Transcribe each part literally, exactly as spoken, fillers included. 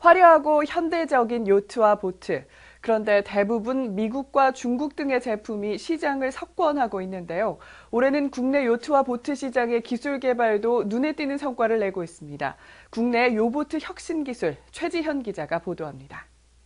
화려하고 현대적인 요트와 보트. 그런데 대부분 미국과 중국 등의 제품이 시장을 석권하고 있는데요. 올해는 국내 요트와 보트 시장의 기술 개발도 눈에 띄는 성과를 내고 있습니다. 국내 요보트 혁신 기술 최지현 기자가 보도합니다.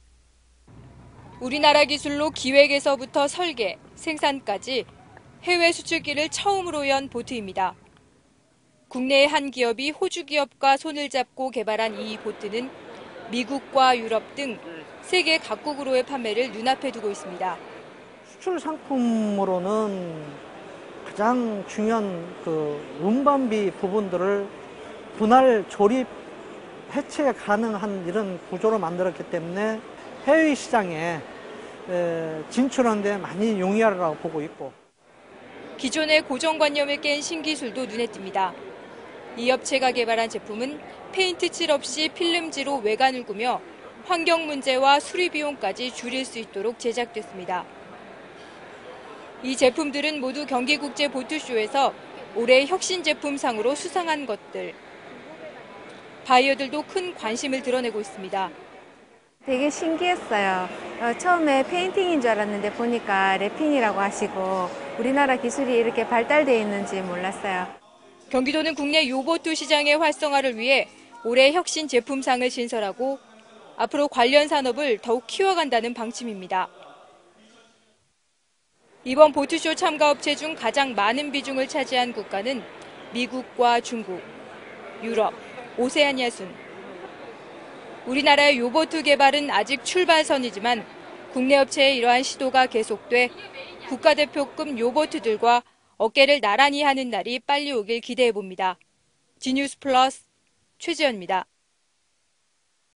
우리나라 기술로 기획에서부터 설계, 생산까지 해외 수출길을 처음으로 연 보트입니다. 국내의 한 기업이 호주 기업과 손을 잡고 개발한 이 보트는 미국과 유럽 등 세계 각국으로의 판매를 눈앞에 두고 있습니다. 수출 상품으로는 가장 중요한 그 운반비 부분들을 분할 조립 해체 가능한 이런 구조로 만들었기 때문에 해외 시장에 진출하는 데 많이 용이하리라고 보고 있고. 기존의 고정관념을 깬 신기술도 눈에 띕니다. 이 업체가 개발한 제품은 페인트 칠 없이 필름지로 외관을 꾸며 환경 문제와 수리 비용까지 줄일 수 있도록 제작됐습니다. 이 제품들은 모두 경기국제보트쇼에서 올해 혁신 제품상으로 수상한 것들. 바이어들도 큰 관심을 드러내고 있습니다. 되게 신기했어요. 어, 처음에 페인팅인 줄 알았는데 보니까 래핑이라고 하시고 우리나라 기술이 이렇게 발달되어 있는지 몰랐어요. 경기도는 국내 요보트 시장의 활성화를 위해 올해 혁신 제품상을 신설하고 앞으로 관련 산업을 더욱 키워간다는 방침입니다. 이번 보트쇼 참가 업체 중 가장 많은 비중을 차지한 국가는 미국과 중국, 유럽, 오세아니아 순. 우리나라의 요보트 개발은 아직 출발선이지만 국내 업체의 이러한 시도가 계속돼 국가대표급 요보트들과 어깨를 나란히 하는 날이 빨리 오길 기대해 봅니다. 지뉴스 플러스 최지연입니다.